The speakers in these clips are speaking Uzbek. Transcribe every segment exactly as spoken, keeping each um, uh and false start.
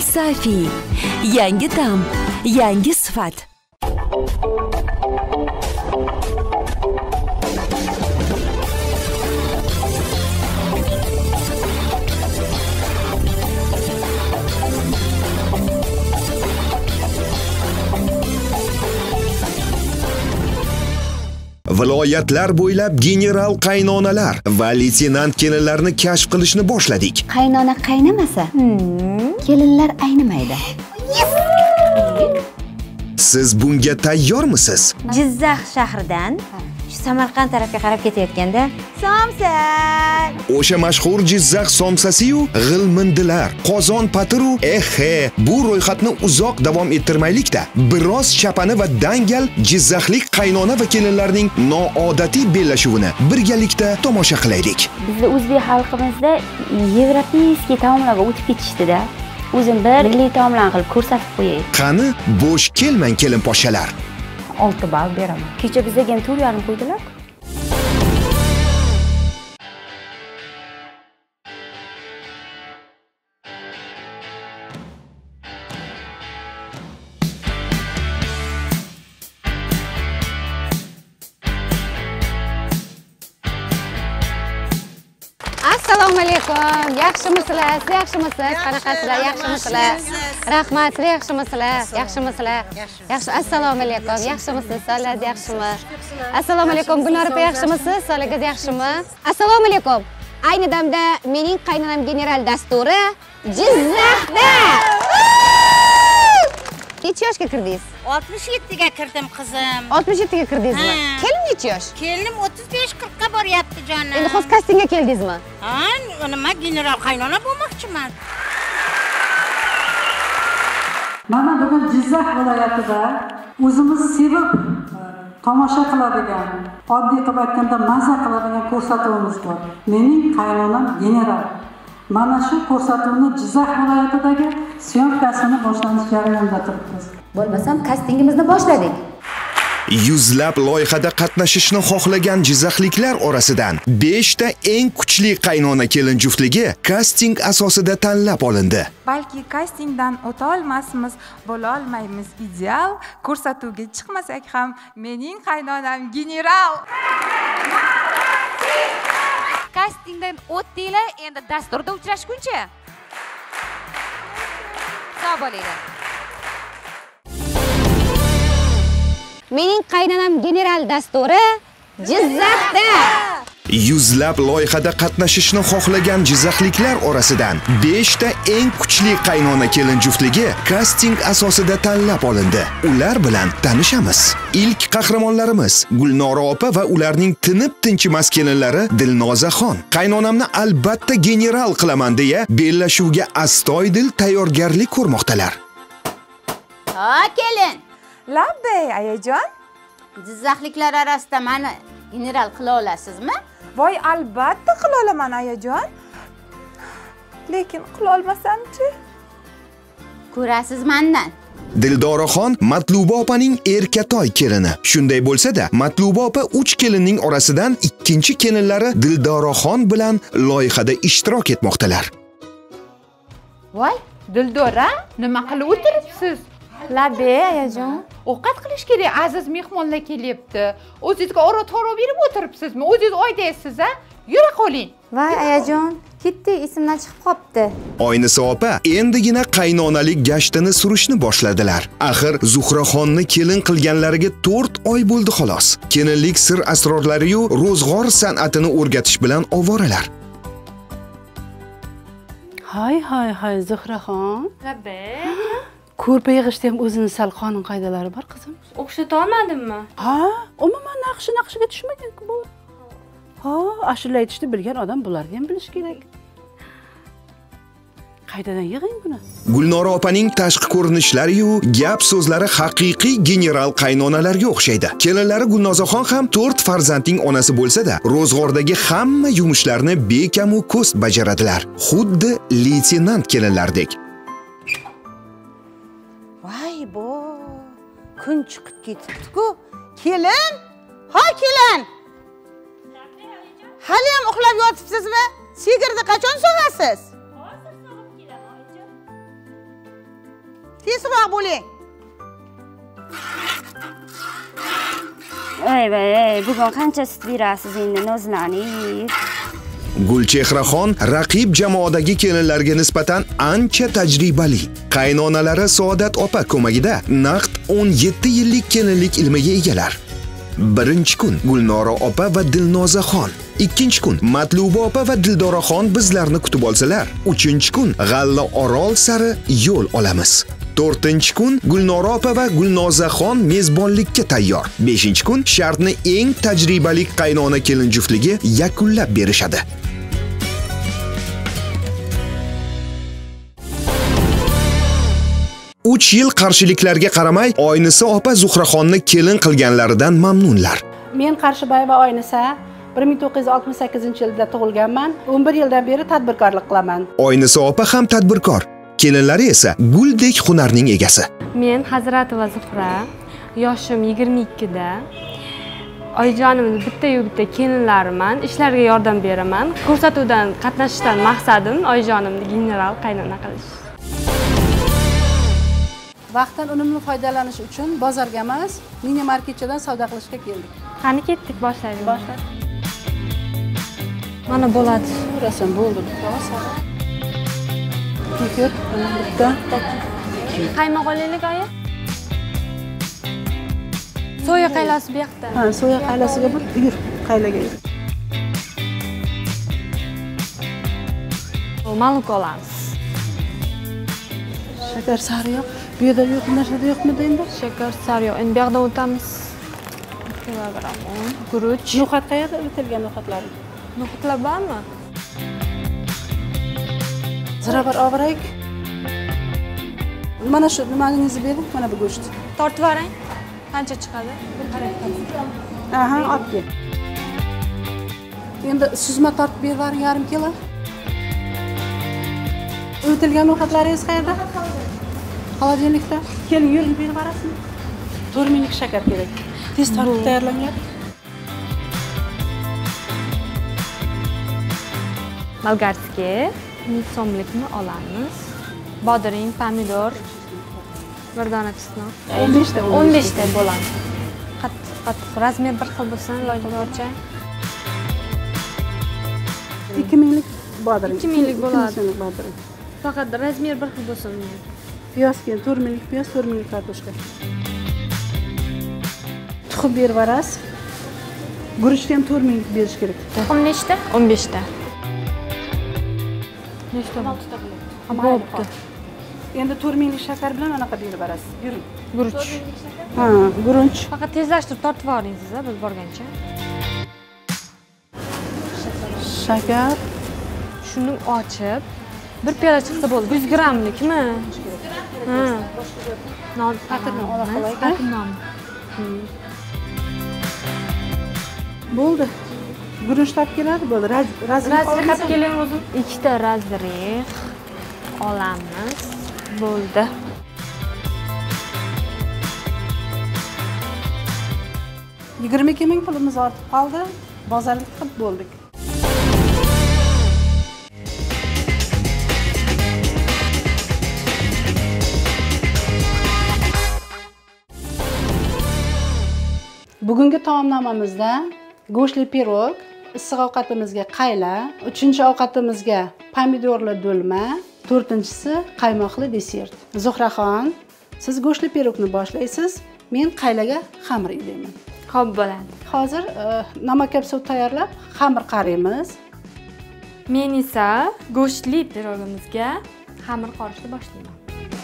Safi. Yangi ta'm, yangi sifat. Viloyatlar bo'ylab general qaynonalar va leytenant kelinlarni kashf qilishni boshladik. Qaynona qaynamasa, hmm. kelinlar aynimaydi. Siz bunga tayyormisiz? Jizzax shahridan shu Samarqand tarafga qarab ketayotganda somsa. O'sha mashhur Jizzax somsasi-yu g'ilmindilar, qozon patiru, ehe, bu ro'yxatni uzoq davom ettirmaylik-da. Biroz chapani va dangal jizzaxlik qaynona va kelinlarning noodatiy bellashuvini birgalikda tomosha qilaylik. Bizda o'zbek xalqimizda yevropeyskiy taomlarga o'tib ketishdi-da. O'zim bir milliy taomlarni qilib ko'rsatib qo'yay. Qani, bo'sh kelmang kelin poshshalar. olti ball beraman. Kecha bizga to'rt yarim qo'ydilar. Assalomu alaykum. Yaxshimisizlar? Siz yaxshimisizlar? Qanaqasizlar? Yaxshimisizlar? Rahmat, siz yaxshimisizlar? Yaxshimisizlar? Yaxshi. Assalomu alaykum. Yaxshimisiz? Sog'ligingiz yaxshimi? Assalomu alaykum. Gulnor opa yaxshimisiz? Sog'ligingiz yaxshimi? Assalomu alaykum. Ayni damda mening qaynonam general dasturi Jizzaxda. Necha yoshga kirdingiz? oltmish yettiga kirdim qizim. oltmish yettiga kirdingizmi? Kelin necha yosh? Kelinim o'ttiz besh qirqqa boryapti jonim. Endi hozir kastingga keldingizmi? Ha, nima general qaynona bo'lmoqchiman. Mana bugun Jizzax viloyatida o'zimiz sevib tomosha qiladigan, oddiy qilib aytganda maza qiladigan ko'rsatuvimiz bor. Mening qaynonam general. Mana shu ko'rsatuvni Jizzax viloyatidagi syomkasini boshlanish jarayonida turibmiz. Bo'lmasam kastingimizni boshladik. Yuzlab loyihada qatnashishni xohlagan jizzaxliklar orasidan besh ta eng kuchli qaynona kelin juftligi kasting asosida tanlab olindi. Balki kastingdan o'ta olmasmiz, bo'la olmaymiz ideal, ko'rsatuvga chiqmasak ham mening qaynonam general. Kastingdan o'tdinglar, endi dasturda uchrashguncha. Sog' bo'linglar. Mening qaynonam general dasturi Jizzaxda. Yuzlab loyihada qatnashishni xohlagan jizzaxliklar orasidan besh ta eng kuchli qaynona kelin juftligi kasting asosida tanlab olindi. Ular bilan tanishamiz. Ilk qahramonlarimiz Gulnora opa va ularning tinib tinchimas kelinlari Dilnozaxon. Qaynonamni albatta general qilaman deya bellashuvga astoydil tayyorgarlik ko'rmoqdalar. Ha, kelin. Labbay ayajon. Jizzaxliklar orasida meni general qila olasizmi? Voy, albatta qila olaman ayajon. Lekin qila olmasam-chi? Ko'rasiz mendan. Dildoraxon Matluba opaning erkatoy kelini. Shunday bo'lsa-da, Matluba opa uch kelinning orasidan ikkinchi kelinlari Dildoraxon bilan loyihada ishtirok etmoqdalar. Voy, Dildora, nima qilib o'tiribsiz? Labbay ayajon. Ovqat qilish kerak, aziz mehmonlar kelyapti. O'zingizga ora-toro berib o'tiribsizmi? O'zingiz oydaysiz, a? Yura qoling. Voy ayajon, ketdi, esimdan chiqib qopti. Oynisi opa endigina qaynonalik gashtini surishni boshladilar. Axir Zuhraxonni kelin qilganlariga to'rt oy bo'ldi xolos. Kelinlik sir asrorlari-yu ro'zg'or san'atini o'rgatish bilan ovoralar. Hay hay hay Zuhraxon. Labbay. Ko'rpa yig'ishda ham o'zining sal qonun qoidalari bor qizim. O'xshata olmadimmi? Ha, umuman naqshi naqshiga tushmagan-ku bu. Ha, ashula aytishni bilgan odam bularni ham bilish kerak. Qaytadan yig'ing buni. Gulnora opaning tashqi ko'rinishlari-yu gap so'zlari haqiqiy general qaynonalarga o'xshaydi. Kelinlari Gulnozaxon ham to'rt farzandning onasi bo'lsa-da, ro'zg'ordagi hamma yumushlarni bekam u ko'st bajaradilar. Xuddi leytenant kelinlardek. Voy bo, kun chiqib ketibdi-ku. Kelin? Ha, kelin. Hali ham uxlab yotibsizmi? Sigirni qachon sog'asiz? tezroq bo'ling. Ey voy, bugun qancha sut berasiz endi nozlaning? Gulchehraxon raqib jamoadagi kelinlarga nisbatan ancha tajribali. Qaynonalari Saodat opa ko'magida naqd o'n yetti yillik kelinlik ilmiga egalar. Birinchi kun Gulnora opa va Dilnozaxon, ikkinchi kun Matluba opa va Dildoraxon bizlarni kutib olsalar, uchinchi kun G'alla Orol sari yo'l olamiz. to'rtinchi kun Gulnora opa va Gulnozaxon mezbonlikka tayyor. beshinchi kun shartni eng tajribali qaynona kelin juftligi yakunlab berishadi. uch yil qarshiliklarga qaramay, Oynisa opa Zuhraxonni kelin qilganlaridan mamnunlar. Men Qarshibayeva Oynisa bir ming to'qqiz yuz oltmish sakkizinchi yilda tug'ilganman. o'n bir yildan beri tadbirkorlik qilaman. Oynisa opa ham tadbirkor. Kelinlari esa guldek hunarning egasi. Men Hazratova Zuhra, yoshim yigirma ikkida. Oyijonimni bitta-yu bitta kelinlariman, ishlarga yordam beraman. Ko'rsatuvdan qatnashishdan maqsadim oyijonimni general qaynona qilish. Vaqtdan unumli foydalanish uchun bozorga emas, mini marketchadan savdo qilishga keldik. Qani ketdik, boshlaymiz. Boshla. Mana bo'ladi. Rasm bo'ldi. Ko'p, bitta. Qaymoq olaylik, oyi. Soya qaylasi bu yoqda. Ha, soya qaylasiga bir yur, qaylaga yur. Maluk olamiz. Shakar sari yo'q. Bu yerda yo'q, narsa yo'qmi endi? Shakar sari yo'q. Endi bu yoqdan o'tamiz. Kilogramm guruch. No'xat qayerda uritilgan no'xatlar? No'xatlar bormi? Ziravar ovrayk. Mana shu nimangizni bering, mana bu go'sht. Tortib yuboring. Qancha chiqadi? Bir qarang. Aha, olib kel. Endi suzma tortib berib yuboring, yarim kilo. O'tilgan no'xatlaringiz qayerda? Xolodilnikda. Keling, yuring, berib yuborasizmi? to'rt minglik shakar kerak. Tez tortib tayyorlangan. Bolgarskiy ming so'mlikni olamiz. Bodring, pomidor, bir dona pismiq. o'n besh ta. o'n besh ta bo'ladi. Qattiq, qattiq razmer bir xil bo'lsin, iloji boricha. ikki minglik bodring. ikki minglik bo'ladi. Bodring. Faqat razmer bir xil bo'lsin. Piyoz keyin to'rt minglik piyoz, to'rt minglik kartoshka. Tuxum berib yuborasiz. Guruchni ham to'rt minglik berish kerak. Tuxum nechta? o'n besh ta. Nechta? olti ta bo'ladi. Bo'pti. Endi to'rt minglik shakar bilan anaqa berib yuborasiz. Yuring. Guruch. Ha, guruch. Faqat tezlashtirib tortib yuboringiz, biz borgancha. Shakar. Shuni ochib, bir piyola chiqsa bo'ldi. yuz grammlikmi? Ha. Non patirni ola qolaylik. Bo'ldi. Guruch topib keladi, bo'ldi. Razrix olib keling o'zim. Ikkita razrix olamiz. Bo'ldi. yigirma ikki ming pulimiz ortib qoldi. Bozorlik qilib bo'ldik. Bugungi taomnomamizda go'shtli pirog, issiq ovqatimizga qayla, uchinchi ovqatimizga pomidorli do'lma, to'rtinchisi qaymoqli desert. Zuhraxon, siz go'shtli pirogni boshlaysiz, men qaylaga xamir ilayman. Xo'p bo'ladi. Hozir namakab suv tayyorlab, xamir qaraymiz. Men esa go'shtli pirogimizga xamir qorishni boshlayman.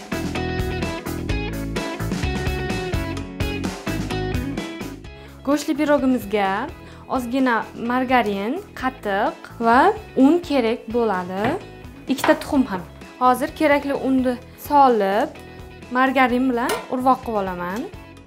Go'shtli pirogimizga ozgina margarin, qatiq va un kerak bo'ladi. Ikkita tuxum ham. Hozir kerakli unni solib, margarin bilan urvoq qilib olaman.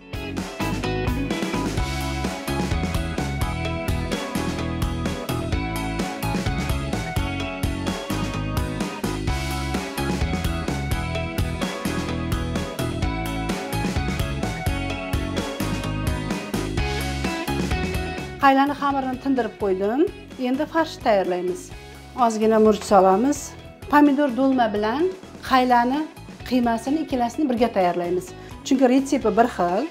Qaylani xamirini tindirib qo'ydim. Endi farsh tayyorlaymiz. Ozgina murch solamiz. Pomidor do'lma bilan qaylani qiymasini ikkalasini birga tayyorlaymiz. Chunki retsepti bir xil.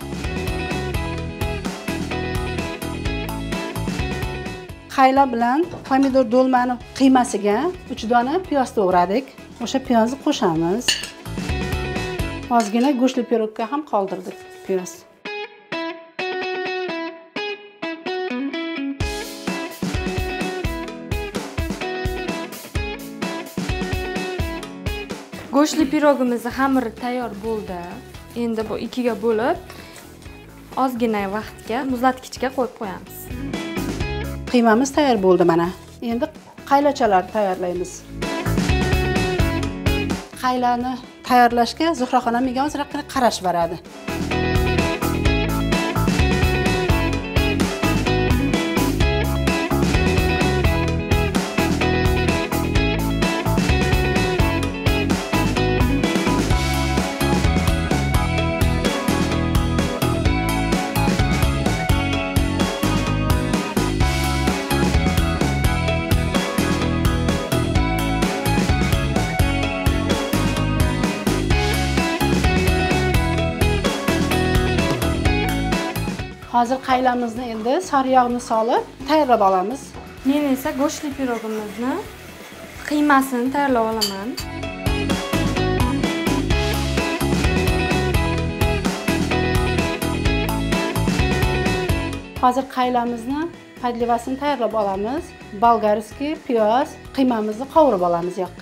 Qayla bilan pomidor do'lmani qiymasiga uch dona piyoz to'g'radik. O'sha piyozni qo'shamiz. Ozgina go'shtli pirogga ham qoldirdik piyoz. Go'shtli pirogimizni xamiri tayyor bo'ldi. Endi bu ikkiga bo'lib, ozgina vaqtga muzlatgichga qo'yib qo'yamiz. Qiymamiz tayyor bo'ldi mana. Endi qaylachalar tayyorlaymiz. Qaylani tayyorlashga Zuhraxonam menga ozroqgina qarash beradi. Hozir qaylamizni endi sariyog'ni solib tayyorlab olamiz. Men esa go'shtli pirogimizni qiymasini tayyorlab olaman. Hozir qaylamizni podlevasini tayyorlab olamiz. Bolgarskiy piyoz, qiymamizni qovurib olamiz yoqqa.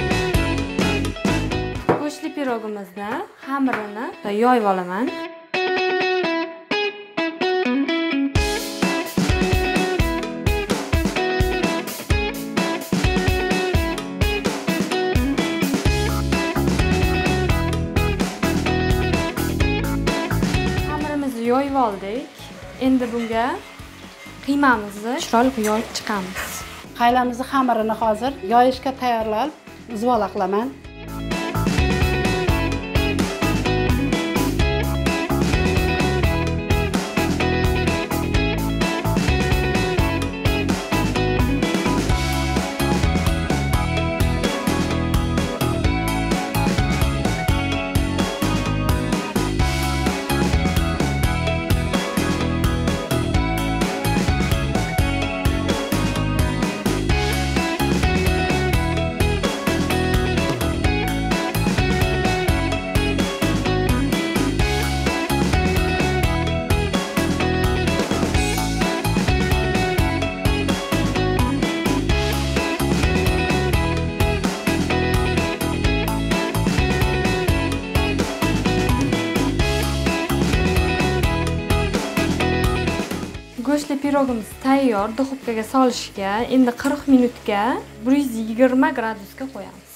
Go'shtli pirogimizni xamirini yoyib olaman. Yoyib oldik. Endi bunga qiymamizni chiroyli yoyib chiqamiz. Qaylamizni xamirini hozir yoyishga tayyorlab, zuvola qilaman. Go'shtli pirogimiz tayyor. Duxovkaga solishga endi qirq minutga bir yuz yigirma gradusga qo'yamiz.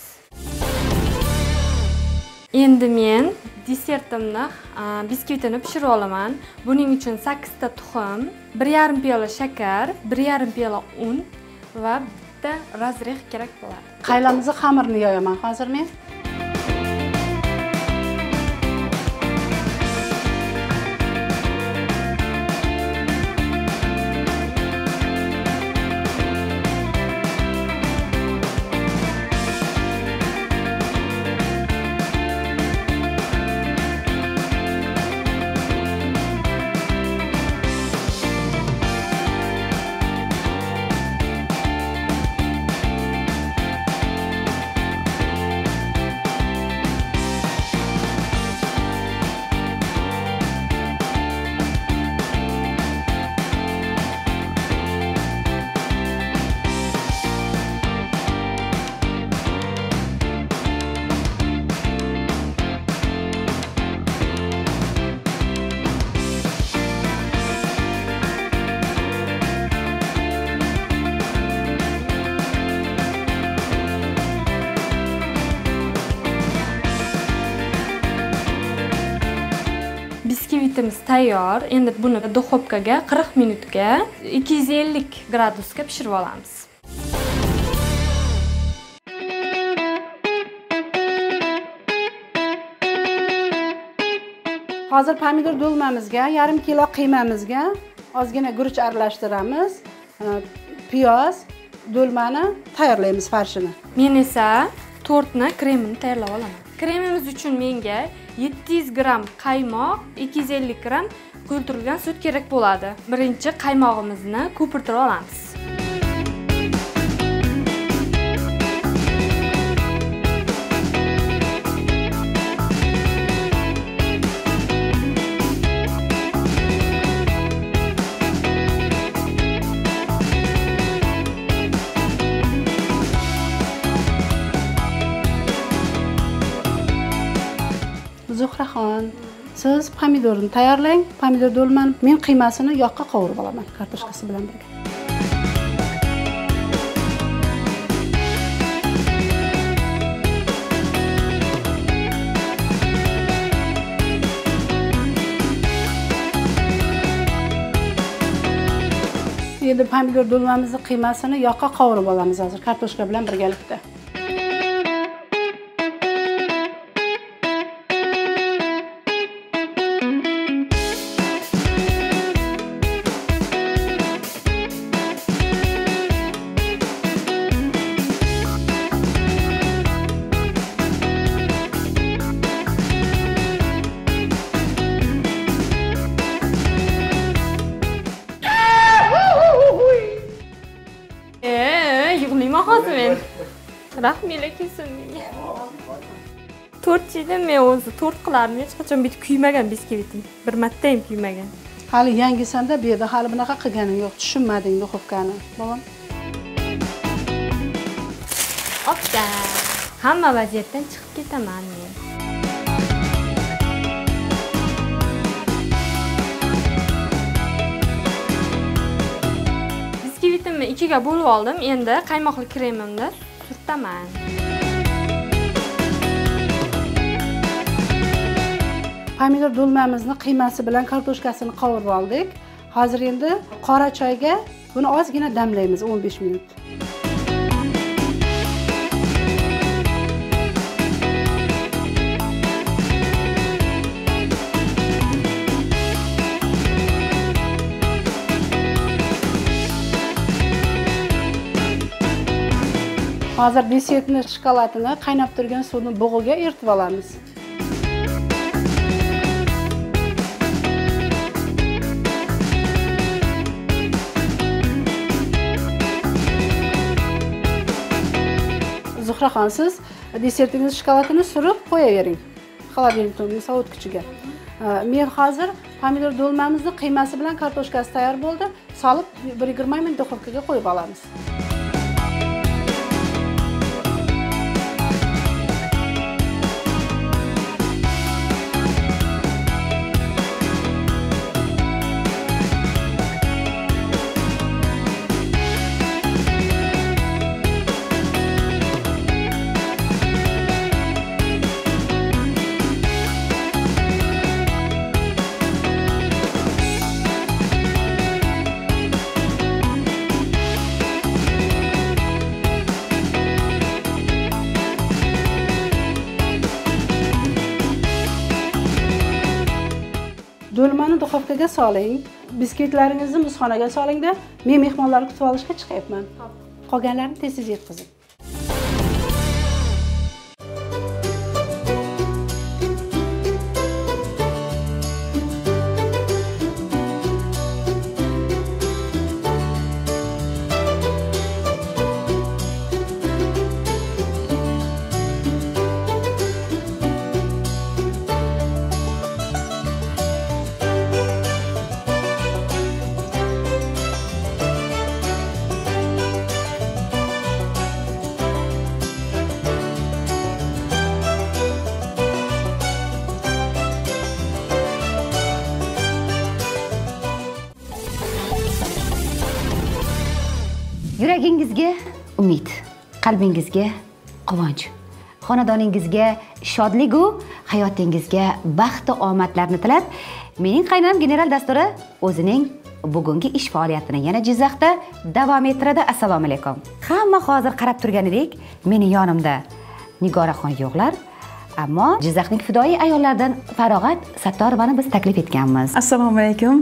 Endi men desertimni, biskvitini pishirib olaman. Buning uchun sakkiz ta tuxum, bir yarim piyola shakar, bir yarim piyola un va bitta razrix kerak bo'ladi. Qaylamizni xamirini yoyaman hozir men. Biskvitimiz tayyor. Endi buni duxovkaga qirq minutga ikki yuz ellik gradusga pishirib olamiz. Hozir pomidor do'lmamizga, yarim kilo qiymamizga ozgina guruch aralashtiramiz. Piyoz, do'lmani tayyorlaymiz farshini. Men esa tortni kremini tayyorlab olaman. Kremimiz uchun menga yetti yuz gramm qaymoq, ikki yuz ellik gramm quyultirilgan sut kerak bo'ladi. Birinchi qaymog'imizni ko'pirtirib olamiz. Zuhraxon, siz pomidorni tayyorlang. Pomidor do'lmani men qiymasini yoqqa qovurib olaman kartoshkasi bilan birga. Endi pomidor do'lmamizni qiymasini yoqqa qovurib olamiz hozir kartoshka bilan birgalikda. Rahmiylar kelsin menga. to'rt yedim men o'zi to'rt qilardim. Hech qachon bitib kuymagan biskivitim. Bir marta ham kuymagan. Hali yangisanda bu yerda hali bunaqa qilganing yo'q. Tushunmading duxovkani. Bolam. Opda. Hamma vaziyatdan chiqib ketaman men. Biskivitimni ikkiga bo'lib oldim. Endi qaymoqli kremimni surtaman. Pomidor do'lmamizni qiymasi bilan kartoshkasini qovurib oldik. Hozir endi qora choyga buni ozgina damlaymiz o'n besh minut. Hozir desertni shokoladini qaynab turgan suvni bug'iga eritib olamiz. Zuhraxon, siz desertingiz shokoladini surib qo'yavering. Xolodilnikning sovutgichiga. Men hozir pomidor do'lmamizni qiymasi bilan kartoshkasi tayyor bo'ldi. Solib bir yigirma minut duxovkaga qo'yib olamiz. Do'lmani duxovkaga soling. Biskvitlaringizni muzxonaga soling-da, men mehmonlarni kutib olishga chiqyapman. Qolganlarini tez-tez yetkazing. Yuragingizga umid, qalbingizga quvonch, xonadoningizga shodlik u hayotingizga baxt va omadlarni tilab, mening qaynonam general dasturi o'zining bugungi ish faoliyatini yana Jizzaxda davom ettiradi. Assalomu alaykum. Hamma hozir qarab turganidek, meni yonimda Nigoraxon yo'qlar, ammo Jizzaxning fidoyi ayollaridan Farog'at Sattorovani biz taklif etganmiz. Assalomu alaykum.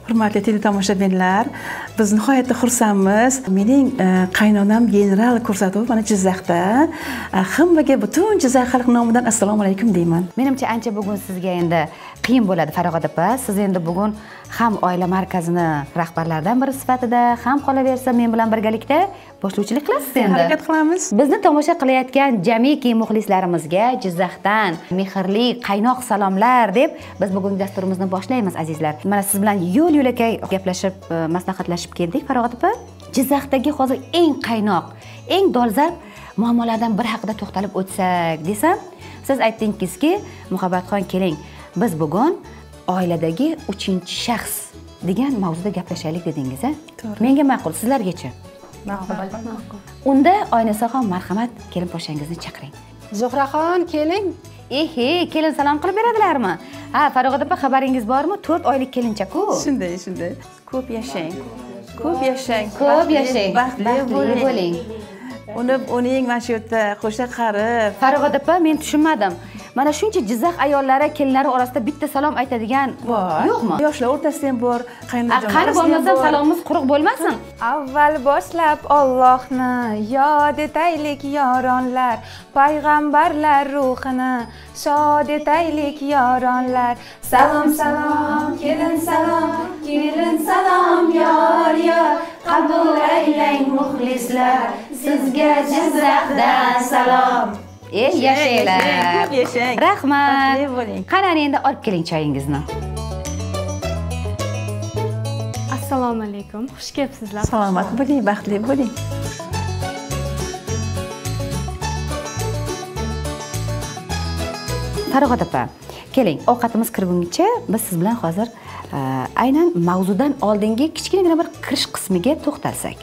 Hurmatli teletomoshabinlar, biz nihoyatda xursandmiz. Mening qaynonam general ko'rsatuvi mana Jizzaxda. Hammaga butun Jizzax xalq nomidan assalomu alaykum deyman. Menimcha ancha bugun sizga endi qiyin bo'ladi Farog'at opa. Siz endi bugun ham oila markazini rahbarlaridan biri sifatida, ham qolaversa men bilan birgalikda boshlovchilik qilasiz endi. Harakat qilamiz. Bizni tomosha qilayotgan jamiki muxlislarimizga Jizzaxdan mehrli qaynoq salomlar deb biz bugun dasturimizni boshlaymiz azizlar. Mana siz bilan yo'l-yo'lakay gaplashib, maslahatlashib keldik Farog'at opa. Jizzaxdagi hozir eng qaynoq, eng dolzarb muammolardan biri haqida to'xtalib o'tsak desam, siz aytdingizki, Muhabbatxon keling, biz bugun oiladagi uchinchi shaxs degan mavzuda gaplashaylik dedingiz, a? To'g'ri. Menga ma'qul, sizlargacha? Ma'qul. Unda Oynasaxon marhamat, kelin poshangizni chaqiring. Zuhraxon, keling. Ehe, kelin salom qilib beradilarmi? Ha, Farog'at opa xabaringiz bormi? to'rt oylik kelincha-ku. Shunday, shunday. Ko'p yashang. Ko'p yashang. Ko'p yashang. Baxtli bo'ling. Uni uning mana shu yerda qo'sha qarib. Farog'at opa, men tushunmadim. Mana shuncha Jizzax ayollari kelinlari orasida bitta salom aytadigan yo'qmi? Yoshlar o'rtasida ham bor, qaynonajon. Qani bo'lmasa salomimiz quruq bo'lmasin. Avval boshlab Allohni yod etaylik yoronlar, payg'ambarlar ruhini shod etaylik yoronlar. Salom salom, kelin salom, kelin salom yor yor, qabul aylang muxlislar, sizga Jizzaxdan salom. Ey, yashanglar. Yashang. Rahmat. Qani endi olib keling choyingizni. Assalomu alaykum. Xush kelibsizlar. Salomat bo'ling, baxtli bo'ling. Farog'at opa, keling, ovqatimiz kirguncha biz siz bilan hozir aynan mavzudan oldingi kichkinagina bir kirish qismiga to'xtalsak.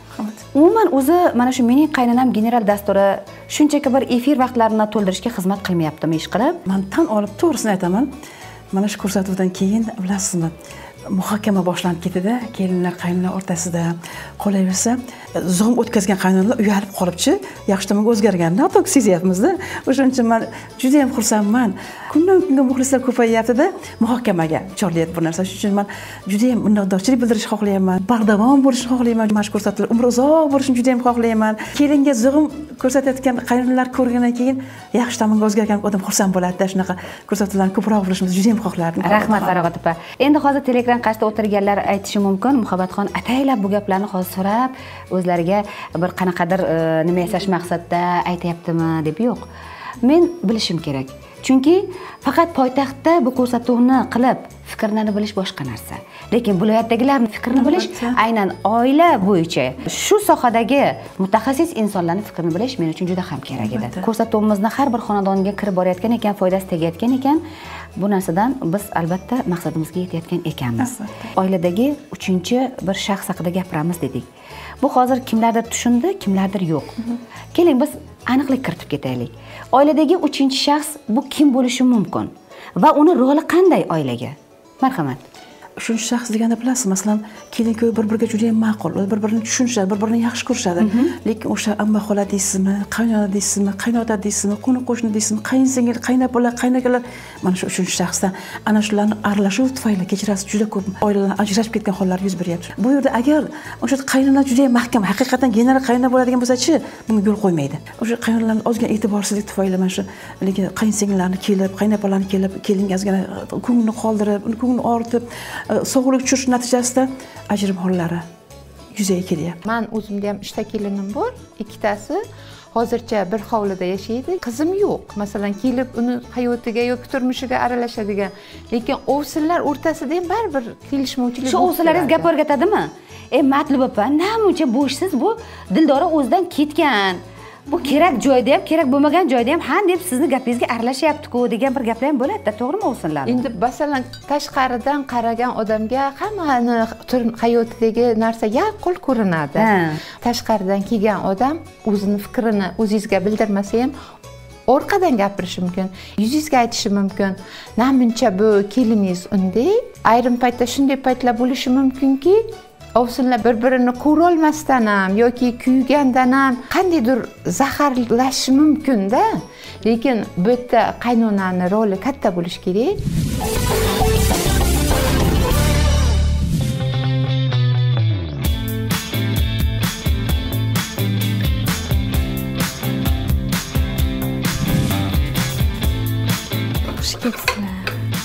Umuman o'zi mana shu mening qaynonam general dasturi shunchaki bir efir vaqtlarini to'ldirishga xizmat qilmayaptimi ish qilib? Men tan olib to'g'risini aytaman. Mana shu ko'rsatuvdan keyin bilasizmi, muhokama boshlanib ketdi-da, kelinlar qaynonalar o'rtasida. Qolaversa, zom o'tkazgan qaynonalar uyalib qolibchi, yaxshi tomonga o'zgarganini hatto sezyapmiz-da. O'shuning uchun men juda ham xursandman. Kundan kunga muxlislar ko'payyapti-da, muhokamaga chorlayapti bu narsa. Shuning uchun men juda ham minnatdorchilik bildirishni xohlayman. Bardavom bo'lishni xohlayman. Mana shu ko'rsatuvlar umri uzoq bo'lishini juda ham xohlayman. Kelinga zig'im ko'rsatayotgan qaynonalar ko'rgandan keyin yaxshi tomonga o'zgargan odam xursand bo'ladi-da. Shunaqa ko'rsatuvlarni ko'proq bo'lishimizni juda ham xohlardim. Rahmat Farog'at opa. Endi hozir Telegram qashda o'tirganlar aytishi mumkin, Muhabbatxon ataylab bu gaplarni hozir so'rab, o'zlariga bir qanaqadir nima yasash maqsadda aytayaptimi deb yo'q. Men bilishim kerak. Chunki faqat poytaxtda bu ko'rsatuvni qilib fikrlarni bilish boshqa narsa. Lekin viloyatdagilarning fikrini bilish aynan oila bo'yicha shu sohadagi mutaxassis insonlarning fikrini bilish men uchun juda ham kerak edi. Ko'rsatuvimizni har bir xonadonga kirib borayotgan ekan, foydasi tegayotgan ekan, bu narsadan biz albatta maqsadimizga yetayotgan ekanmiz. Oiladagi uchinchi bir shaxs haqida gapiramiz dedik. Bu hozir kimlardir tushundi, kimlardir yo'q. Keling biz aniqlik kiritib ketaylik. Oiladagi uchinchi shaxs bu kim bo'lishi mumkin va uni roli qanday oilaga? Marhamat. Uchinchi shaxs deganda bilasiz, masalan, kelin-kuyov bir-biriga juda ham ma'qul, bir-birini tushunishadi, bir-birini yaxshi ko'rishadi. Lekin o'sha amma xola deysizmi, qaynona deysizmi, qaynota deysizmi, qo'ni-qo'shni deysizmi, qayinsingil, qaynopala, qaynakalar, mana shu uchinchi shaxsdan ana shularning aralashuv tufayli kechirasiz juda ko'p oilalar ajrashib ketgan hollar yuz beryapti. Bu yerda agar o'sha qaynona juda ham mahkam, haqiqatan general qaynona bo'ladigan bo'lsa-chi, bunga yo'l qo'ymaydi. O'sha qaynonalarning ozgina e'tiborsizlik tufayli mana shu lekin qayinsingillarni kelib, qaynopalarni kelib, kelinga ozgina ko'nglini qoldirib, ko'nglini og'ritib, sog'lik tushirish natijasida ajrim hollari yuzaga kelyapti. Men o'zimda ham uchta kelinim bor, ikkitasi hozircha bir hovlida yashaydi. Qizim yo'q. Masalan, kelib uni hayotiga yoki turmushiga aralashadigan. Lekin ovsinlar o'rtasida ham baribir kelishmovchilik. Shu ovsinlaringiz gap o'rgatadimi? Ey Matlub opa, namuncha bo'shsiz bu Dildora o'zidan ketgan. Bu kerak joyda ham, kerak bo'lmagan joyda ham han deb sizni gapingizga aralashyapti-ku degan bir gaplar ham bo'ladi-da, to'g'rimi ovsinlar? Endi masalan, tashqaridan qaragan odamga hammani hayotidagi narsa yaqqol ko'rinadi. Tashqaridan kelgan odam o'zining fikrini o'zingizga bildirmasa ham orqadan gapirishi mumkin, yuzingizga aytishi mumkin. Namuncha bu keliningiz unday, ayrim paytda shunday paytlar bo'lishi mumkinki, ovsinlar bir-birini ko'rolmasdan ham yoki kuygandan ham qandaydir zaharlashishi mumkin-da. Lekin bu yerda qaynonaning roli katta bo'lishi kerak. yaxshi ketsinlar.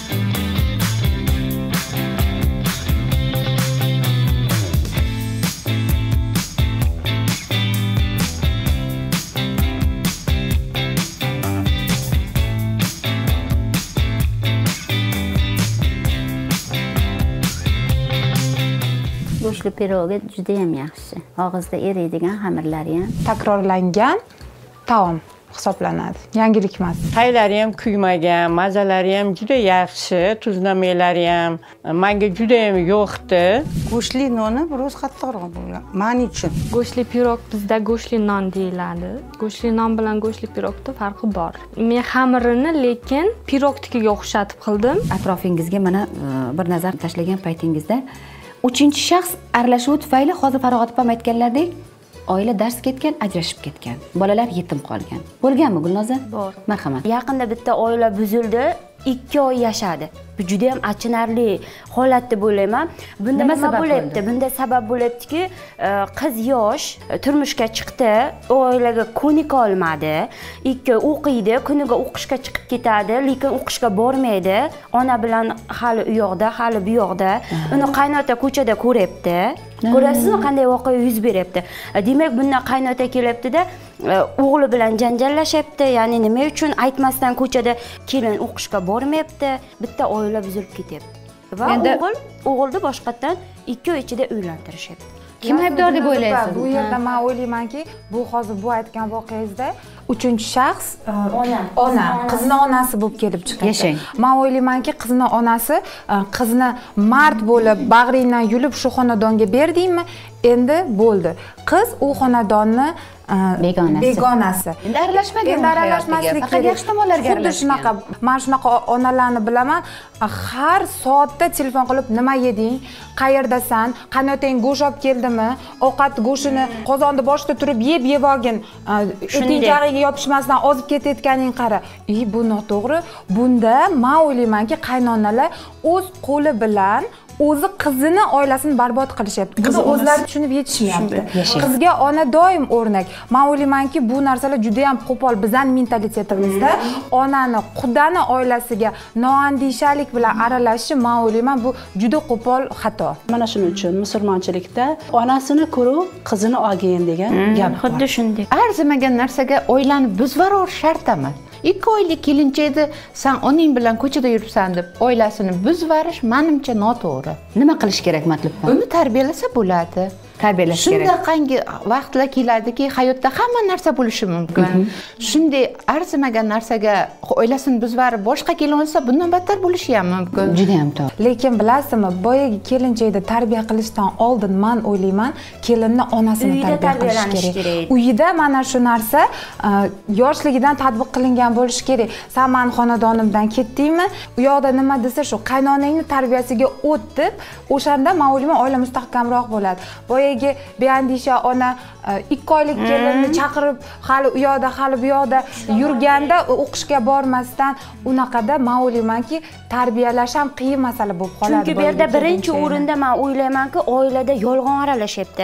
Go'shtli pirogi juda ham yaxshi. Og'izda eriydigan xamirlari ham takrorlangan taom hisoblanadi. Yangilik emas. Qaylari ham kuymagan, mazalari ham juda yaxshi, tuzlamalari ham menga juda ham yoqdi. Go'shtli nonni biroz qattiqroq bo'lgan. Men uchun. Go'shtli pirog bizda go'shtli non deyiladi. Go'shtli non bilan go'shtli pirogda farqi bor. Men xamirini lekin pirogtikiga o'xshatib qildim. Atrofingizga mana bir nazar tashlagan paytingizda uchinchi shaxs aralashuvi tufayli hozir Farog'at opam aytganlaridek oila dars ketgan, ajrashib ketgan, bolalar yetim qolgan. Bo'lganmi Gulnoza? Bor. Marhamat. Yaqinda bitta oila buzildi, ikki oy yashadi. Bu juda ham achinarli holat deb o'ylayman. Bunda nima bo'lyapti? Bunda sabab bo'lyaptiki, qiz yosh, turmushga chiqdi, oilaga ko'nika olmadi. Ikki o'qiydi, kuniga o'qishga chiqib ketadi, lekin o'qishga bormaydi. Ona bilan hali u yoqda, hali bu yoqda. Uni qaynota ko'chada ko'ryapti. Ko'rasizmi qanday voqea yuz beryapti? Demak, bundan qaynota kelyapti-da, o'g'li bilan janjallashyapti. Ya'ni nima uchun aytmasdan ko'chada kelin o'qishga bormayapti? Bitta oila buzilib ketyapti. Va o'g'il o'g'ilni boshqatdan ikki oy ichida uylantirishyapti. Kim aybdor deb o'ylaysiz? Bu yerda men o'ylaymanki, bu hozir bu aytgan voqeangizda uchinchi shaxs ona, ona, qizni onasi bo'lib kelib chiqadi. Yashang. Men o'ylaymanki, qizni onasi qizni mard bo'lib, bag'ringdan yulib shu xonadonga berdingmi? Endi bo'ldi. Qiz u xonadonni begonasi. Begonasi. Endi aralashmagan. Endi aralashmaslik kerak. Yaxshi tomonlarga aralashgan. Xuddi shunaqa, men shunaqa onalarni bilaman. Har soatda telefon qilib, nima yeding? Qayerdasan? Qanotang go'sht olib keldimi? Ovqat go'shtini qozonda boshida turib yeb yeb olgin. Tinchag'iga yopishmasdan ozib ketayotganing qara. Ey, bu noto'g'ri. Bunda men o'ylaymanki, qaynonalar o'z qo'li bilan o'zi qizini oilasini barbod qilishyapti. Buni o'zlari tushunib yetishmayapti. Qizga ona doim o'rnak. Men o'ylaymanki, bu narsalar juda ham qo'pol bizning mentalitetimizda. Onani, qudani oilasiga noandishalik bilan aralashishi, men o'ylayman, bu juda qo'pol xato. Mana shuning uchun musulmonchilikda onasini ko'rib, qizini olgin degan gap bor. Xuddi shunday. Arzimagan narsaga oilani buzib yuborish shart emas. ikki oylik kelinchakni sen oning bilan ko'chada yuribsan deb oilasini buzib yuborish menimcha noto'g'ri. Nima qilish kerak matlubda? Uni tarbiyalasa bo'ladi. Tarbiyalash kerak. Shunda qangi vaqtlar keladiki, hayotda hamma narsa bo'lishi mumkin. Shunday arzimagan narsaga oilasini buzib yuborib boshqa kelin olsa, bundan battar bo'lishi ham mumkin. Juda ham to'g'ri. Lekin bilasizmi, boyagi kelinchakni tarbiya qilishdan oldin men o'ylayman, kelinni onasini tarbiya qilish kerak. Uyida mana shu narsa yoshligidan tatbiq qilingan bo'lishi kerak. Sen men xonadonimdan ketdingmi? U yoqda nima desa shu qaynonangni tarbiyasiga o't deb, o'shanda men o'ylayman, oila mustahkamroq bo'ladi. Boyagi beandisha ona ikki oylik kelinni chaqirib, hali u yoqda, hali bu yoqda yurganda o'qishga bormasdan unaqada men o'ylaymanki, tarbiyalash ham qiyin masala bo'lib qoladi. Chunki bu yerda birinchi o'rinda men o'ylaymanki, oilada yolg'on aralashyapti.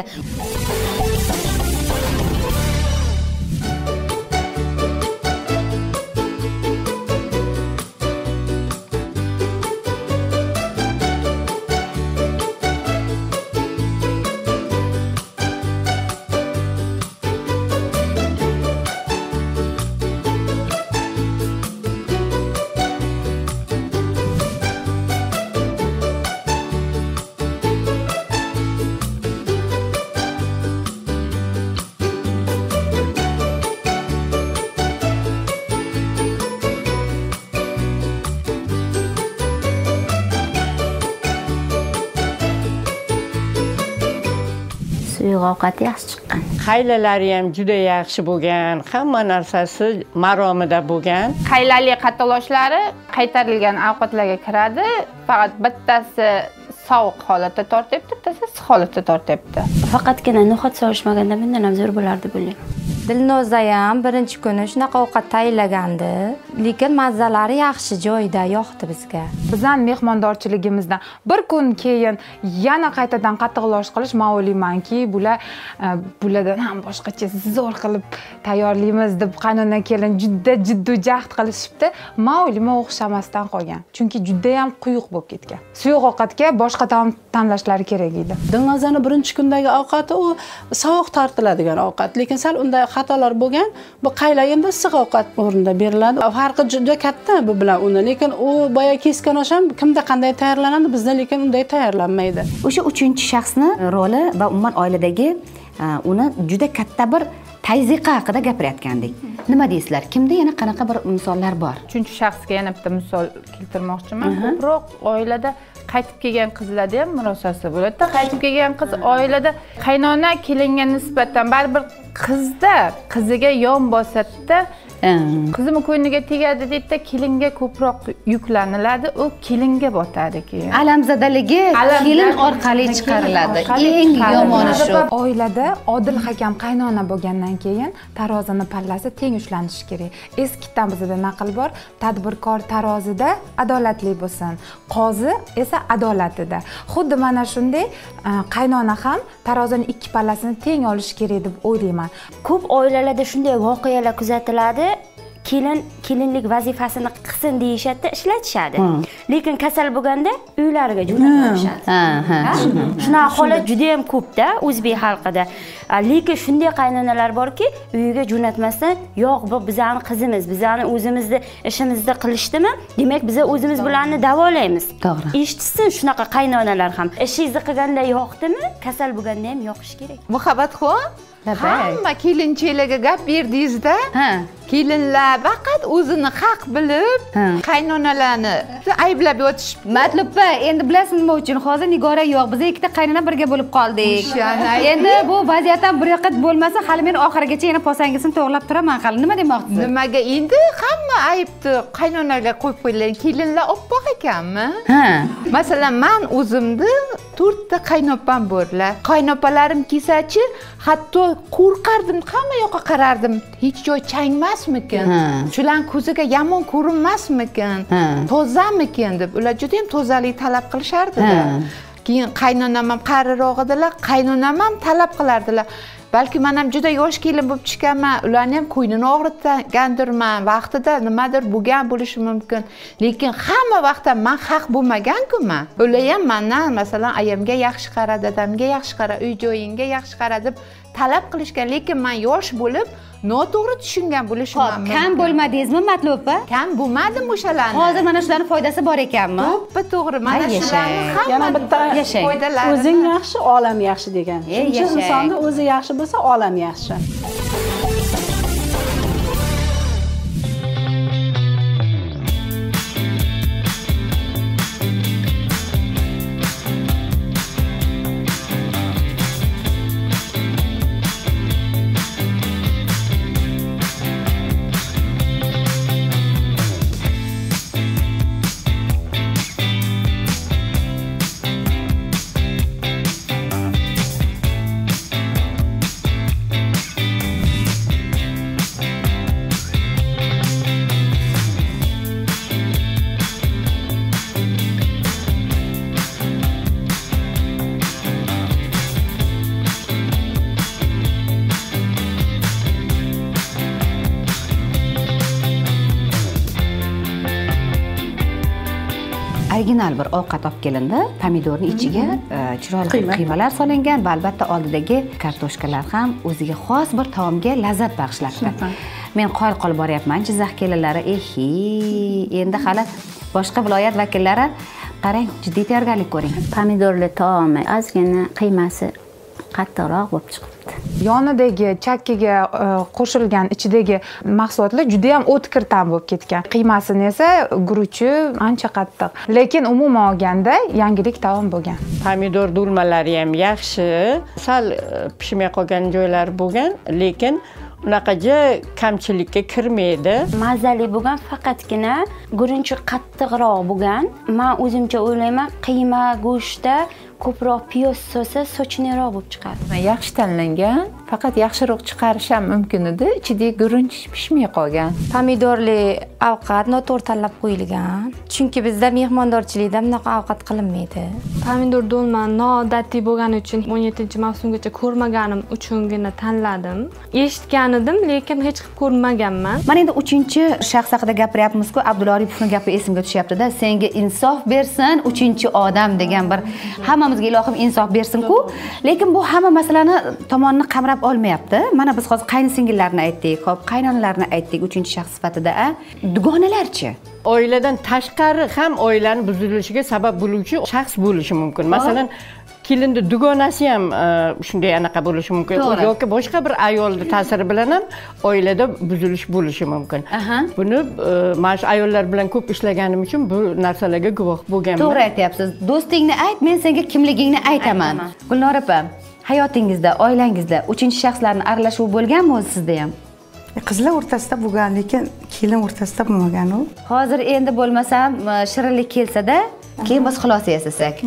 Ovqati yaxshi chiqqan. Qaylalari ham juda yaxshi bo'lgan, hamma narsasi maromida bo'lgan. Qaylali qataloshlari qaytarilgan ovqatlarga kiradi, faqat bittasi sovuq holatda tortyapti, bittasi issiq holatda tortyapti. Faqatgina no'xat sovishmaganda bundan ham zo'r bo'lardi, bo'lyapti. Dilnoza ham birinchi kuni shunaqa ovqat tayyorlagandi, lekin mazzalari yaxshi joyida, yoqdi bizga. Bizning mehmondorchiligimizdan bir kun keyin yana qaytadan qattiqlash qilish, men o'ylaymanki, bular bulardan ham boshqacha zo'r qilib tayyorlaymiz deb qaynona kelin juda jiddiy jahd qilishibdi. Men o'ylayman o'xshamasdan qolgan. Chunki juda ham quyuq bo'lib ketgan. Suyuq ovqatga boshqa taom tanlashlari kerak edi. Dilnozaning birinchi kundagi ovqati u sovuq tortiladigan ovqat, lekin sal unda xatolar bo'lgan. Bu qaylar endi issiq ovqat o'rnida beriladi. Farqi juda katta bu bilan uni, lekin u boya kesgan osh ham kimda qanday tayyorlanadi, bizda lekin unday tayyorlanmaydi. O'sha uchinchi shaxsni roli va umuman oiladagi uni juda katta bir tayziqa haqida gapirayotgandik. Nima deysizlar? Kimda yana qanaqa bir misollar bor? Uchinchi shaxsga yana bitta misol keltirmoqchiman. Ko'proq oilada qaytib kelgan qizlarda ham murosasi bo'ladi. Qaytib kelgan qiz oilada qaynona kelinga nisbatan baribir qizda qiziga yon bosadi-da, qizim ko'ngliga tegadi deydi-da, kelinga ko'proq yuklaniladi, u kelinga botadi keyin. Alamzadaligi kelin orqali chiqariladi. Eng yomoni shu. Oilada odil hakam qaynona bo'lgandan keyin tarozini pallasi teng ushlanishi kerak. Eskidan bizda naql bor, tadbirkor tarozida adolatli bo'lsin, qozi esa adolatida. Xuddi mana shunday qaynona ham tarozining ikki pallasini teng olishi kerak deb o'ylayman. Ko'p oilalarda shunday voqealar kuzatiladi. Kelin kelinlik vazifasini qilsin deyishadi, ishlatishadi. Lekin kasal bo'lganda uylariga jo'natishadi. Shunaqa holat juda ham ko'p-da o'zbek xalqida. Lekin shunday qaynonalar borki, uyiga jo'natmasdan, "Yo'q, bu bizning qizimiz, bizning o'zimizni ishimizni qilishdimi? Demak, biz o'zimiz bilanni davolaymiz." To'g'ri. Eshitsin shunaqa qaynonalar ham. Ishingizni qilganda yoqdimi, kasal bo'lganda ham yoqish kerak. Muhabbatxon, hamma kelinchalarga gap berdingiz-da. Kelinlar faqat o'zini haq bilib, qaynonalarni ayblab yotishibdi. Matluba, endi bilasizmi nima uchun? Hozir Nigora yo'q, biz ikkita qaynona birga bo'lib qoldik. Endi bu vaziyatdan bir yoqqa bo'lmasa, hali men oxirigacha yana posangisini to'g'rilab turaman. Hali nima demoqchisiz? Nimaga endi hamma aybni qaynonalarga qo'yib qo'yiladi. Kelinlar oppoq ekanmi? Ha. Masalan, men o'zimni to'rtta qaynopam borlar. Qaynopalarim kesachi, hatto qo'rqardim, hamma yoqqa qarardim. Hech joy changmasmikin? Shular ko'ziga yomon ko'rinmasmikin? Tozamikin deb ular juda ham tozalik talab qilishardilar. Keyin qaynonam ham qariroq edilar, qaynonam ham talab qilardilar. Balki men ham juda yosh kelin bo'lib chiqaman, ularni ham ko'nglini og'ritgandirman, vaqtida nimadir bo'lgan bo'lishi mumkin. Lekin hamma vaqtda men haq bo'lmagan-ku-man. Ular ham mendan masalan ayamga yaxshi qara, dadamga yaxshi qara, uy joyingga yaxshi qara deb talab qilishgan, lekin men yosh bo'lib noto'g'ri tushungan bo'lishim mumkin. Kam bo'lmadingizmi, Matluba? Kam bo'lmadim o'shalarni. Hozir mana shularning foydasi bor ekanmi? To'ppa-to'g'ri. Mana shularni hamma yana bitta foydalari. O'zing yaxshi, olam yaxshi degan. Chunki insonni o'zi yaxshi bo'lsa, olam yaxshi. Original bir ovqat olib kelindi. Pomidorning ichiga chiroyli qiymalar solingan va albatta oldidagi kartoshkalar ham o'ziga xos bir taomga lazzat bag'ishlabdi. Men qoyil qolib boryapman, Jizzax kelinlari. Ehi, endi hali boshqa viloyat vakillari qarang, jiddiy tayyorgarlik ko'ring. Pomidorli taomi ozgina qiymasi qattiqroq bo'lib chiqibdi. Yonidagi chakkiga qo'shilgan ichidagi mahsulotlar juda ham o'tkir ta'm bo'lib ketgan. Qiymasini esa guruchi ancha qattiq. Lekin umuman olganda yangilik taom bo'lgan. Pomidor dulmalari ham yaxshi, sal pishmay qolgan joylari bo'lgan, lekin unaqacha kamchilikka kirmaydi. Mazali bo'lgan, faqatgina guruchi qattiqroq bo'lgan. Men o'zimcha o'ylayman, qiyma go'shtda ko'proq piyoz so'sa sochniroq bo'lib chiqadi. Yaxshi tanlangan faqat yaxshiroq chiqarish ham mumkin edi. Ichidagi guruch pishmay qolgan. Pomidorli ovqat noto'g'ri tanlab qo'yilgan. Chunki bizda mehmondorchilikda bunaqa ovqat qilinmaydi. Pomidor dolma noodatiy bo'lgani uchun o'n yettinchi mavsumgacha ko'rmaganim uchungina tanladim. Eshitgan edim, lekin hech qilib ko'rmaganman. Mana endi uchinchi shaxs haqida gapiryapmiz-ku, Abdulla Oripovning gapi esimga tushyapti-da. Senga insof bersin, uchinchi odam degan bir hammamizga ilohim insof bersin-ku. Lekin bu hamma masalani tomonni qamrab olmayapti. Mana biz hozir qaynsingillarni aytdik, hop, qaynonalarni aytdik uchinchi shaxs sifatida. Dugonalarchi? Oiladan tashqari ham oilaning buzilishiga sabab bo'luvchi shaxs bo'lishi mumkin. Masalan, kelinni dugonasi ham shunday anaqa bo'lishi mumkin yoki boshqa bir ayolning ta'siri bilan ham oilada buzilish bo'lishi mumkin. Buni mana shu ayollar bilan ko'p ishlaganim uchun bu narsalarga guvoh bo'lganman. To'g'ri aytyapsiz. Do'stingni ayt, men senga kimligingni aytaman. Gulnora opa, hayotingizda, oilangizda uchinchi shaxslarning aralashuvi bo'lganmi o'zi sizda ham? Qizlar o'rtasida bo'lgan, lekin kelin o'rtasida bo'lmagan u. Hozir endi bo'lmasam shirinlik kelsa-da, keyin biz xulosa yasasak.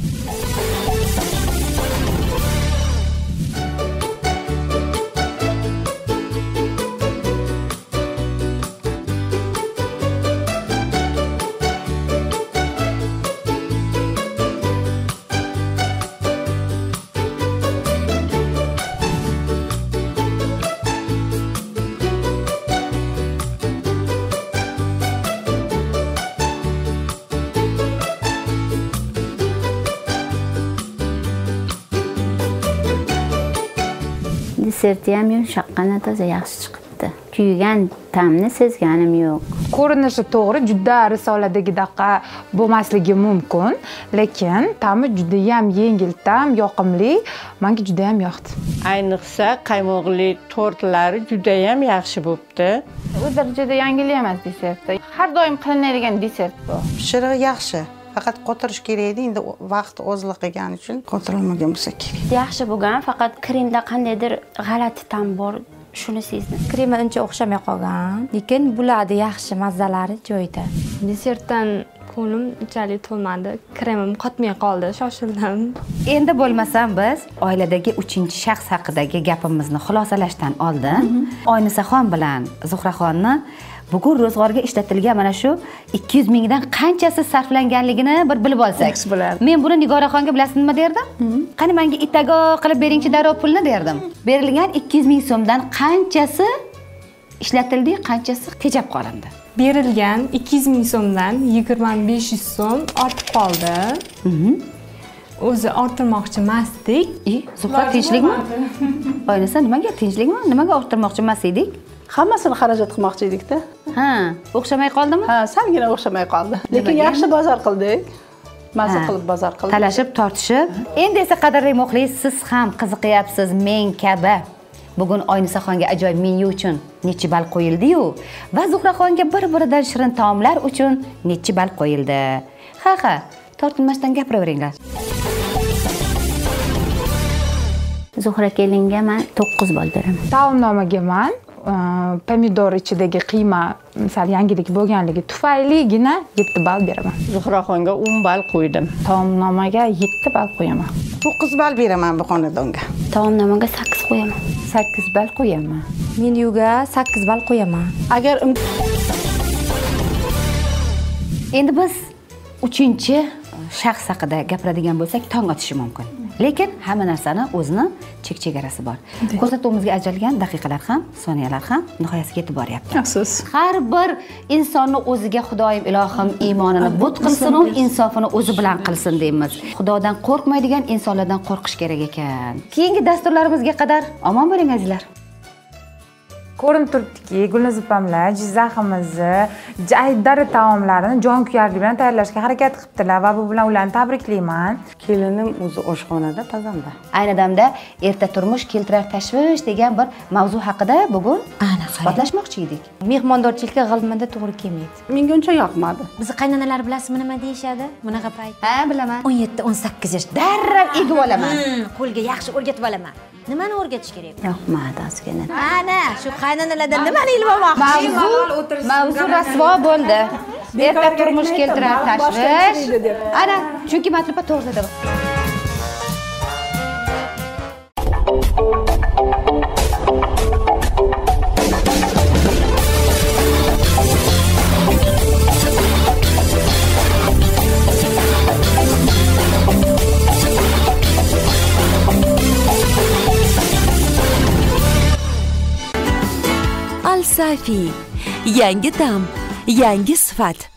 Deserti ham yumshaqqina toza yaxshi chiqibdi. Kuygan ta'mni sezganim yo'q. Ko'rinishi to'g'ri, juda risoladagidaqa bo'lmasligi mumkin, lekin ta'mi juda ham yengil ta'm, yoqimli. Menga juda ham yoqdi. Ayniqsa qaymoqli tortlari juda ham yaxshi bo'libdi. U darajada yangilik emas desertda. Har doim qilinadigan desert bu. Pishirig'i yaxshi. Faqat qotirish kerak edi, endi vaqt ozlik qilgani uchun qotirilmagan bo'lsa kerak. Yaxshi bo'lgan, faqat kremda qandaydir g'alati ta'm bor, shuni sezdim. Krema uncha o'xshamay qolgan, lekin buladi yaxshi, mazalari joyida. Desertdan qo'lim unchalik to'lmadi, kremim qotmay qoldi, shoshildim. Endi bo'lmasam biz oiladagi uchinchi shaxs haqidagi gapimizni xulosalashdan oldin Oynisaxon bilan Zuhraxonni bugun ro'zg'orga ishlatilgan mana shu ikki yuz mingdan qanchasi sarflanganligini bir bilib olsak. Men buni Nigoraxonga bilasizmi nima derdim? Qani menga itago qilib beringchi darrov pulni derdim. Berilgan ikki yuz ming so'mdan qanchasi ishlatildi, qanchasi tejab qolindi? Berilgan ikki yuz ming so'mdan yigirma besh yuz so'm ortib qoldi. O'zi orttirmoqchi emasdik. E, Zuhra tinchlikmi? Oynasa nimaga tinchlikmi? Nimaga orttirmoqchi emas edik? Hammasini xarajat qilmoqchi edik-da. Ha, o'xshamay qoldimi? Ha, samgina o'xshamay qoldi. Lekin yaxshi bozor qildik. Mazza qilib bozor qildik. Talashib, tortishib. Endi esa qadrli muxlis, siz ham qiziqyapsiz men kabi. Bugun Oynisaxonga ajoyib menyu uchun necha ball qo'yildi-yu va Zuhraxonga bir-biridan shirin taomlar uchun necha ball qo'yildi. Ha, ha, tortinmasdan gapiraveringlar. Zuhra kelinga men to'qqiz ball beraman. Taomnomaga men pomidor ichidagi qiyma misal yangilik bo'lganligi tufayligina yetti ball beraman. Zuhraxonga o'n ball qo'ydim. Taomnomaga yetti ball qo'yaman. to'qqiz ball beraman bu xonadonga. Taomnomaga sakkiz qo'yaman. sakkiz ball qo'yaman. Menyuga sakkiz ball qo'yaman. Agar endi biz uchinchi shaxs haqida gapiradigan bo'lsak, tong otishi mumkin. Lekin hamma narsani o'zini chek-chegarasi bor. Ko'rsatuvimizga ajralgan daqiqalar ham, soniyalar ham nihoyasiga yetib boryapti. Afsus. Har bir insonni o'ziga Xudoyim ilohim iymonini but qilsin, u insofini o'zi bilan qilsin deymiz. Xudodan qo'rqmaydigan insonlardan qo'rqish kerak ekan. Keyingi dasturlarimizga qadar omon bo'ling azizlar. Ko'rinib turibdiki, Gulnoz opamlar Jizzaximizni jaydari taomlarini jonkuyarlik bilan tayyorlashga harakat qilibdilar va bu bilan ularni tabriklayman. Kelinim o'zi oshxonada pazanda. Ayni damda erta turmush keltirar tashvish degan bir mavzu haqida bugun suhbatlashmoqchi edik. Mehmondorchilikka g'ilmida to'g'ri kelmaydi. Menga uncha yoqmadi. Bizni qaynonalar bilasizmi nima deyishadi? Bunaqa payt. Ha, bilaman. o'n yetti o'n sakkiz yosh. Darrov egib olaman. Qo'lga yaxshi o'rgatib olaman. Nimani o'rgatish kerak? Yoqmadi ozgina. Ana, shu qaynonalardan nimani ilm olmoqchi? Mavzu, mavzu rasvo bo'ldi. Erta turmush keltirar tashvish. Ana, chunki Matluba to'g'ri dedi. falsafiy yangi dam, yangi sifat.